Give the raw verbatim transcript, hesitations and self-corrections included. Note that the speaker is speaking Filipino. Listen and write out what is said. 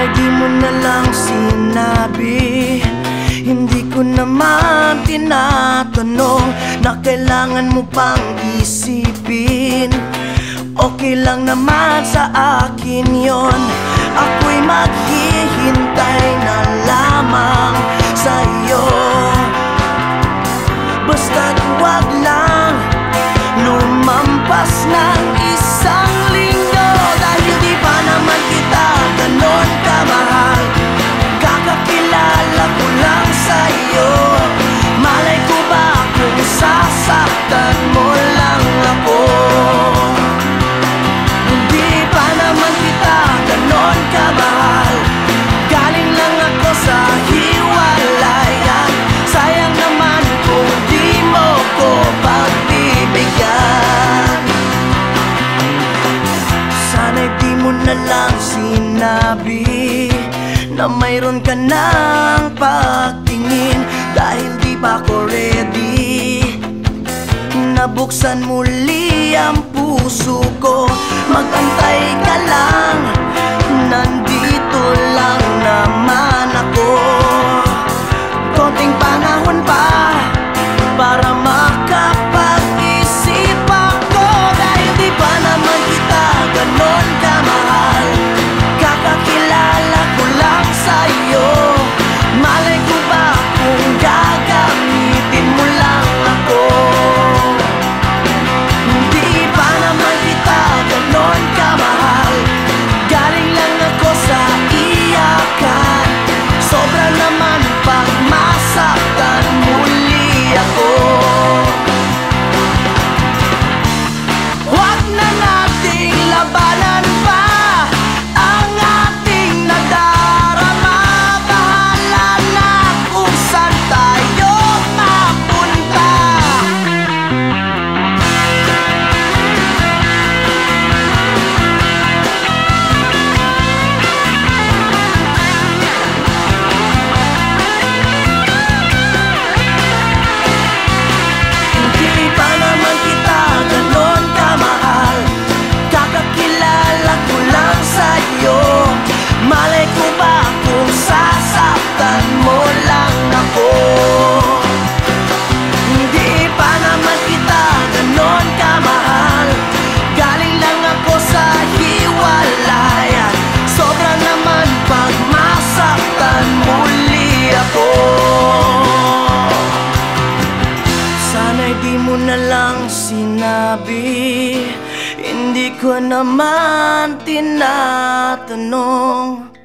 Sana'y di mo na lang sinabi. Hindi ko naman tinatanong na kailangan mo pang isipin. Okay lang naman sa akin yon. Ako'y maghihintay na lamang sa iyo. Basta't huwag lang lumampas ng isang linggo. Dahil di pa naman kita ganon kamahal. Kakakilala ko lang sa'yo. Malay ko ba kung sasaktan mo lang ako? Hindi pa naman kita ganon kamahal. Galing lang ako sa hiwalayan. Sayang naman kung di mo ko pagbibigyan. Sana'y di mo na lang sinabi na mayroon ka ng pagtingin. Dahil di pa ako ready. Nabuksan muli ang puso ko. Magantay ka lang, nandito lang naman ako. Konting panahon pa para makapag-isip ako. Dahil di pa naman kita ganon kamahal. Kakakilala ko lang sa'yo. Malay ko ba kung gagamitin mo lang ako? Hindi pa naman kita ganon kamahal. Galing lang ako sa iyakan. Sobra naman pag masaktan muli ako. Huwag na nating labanan pa ang ating nadarama. Bahala na kung saan tayo mapunta. Hindi pa naman kita ganon kamahal. Kakakilala ko lang sa'yo. Malay ko ba kung sasaktan mo lang ako? Hindi pa naman kita ganon kamahal. Galing lang ako sa hiwalayan. Sobra naman pag masaktan muli ako. Sana'y di mo na lang sinabi. Hindi ko naman tinatanong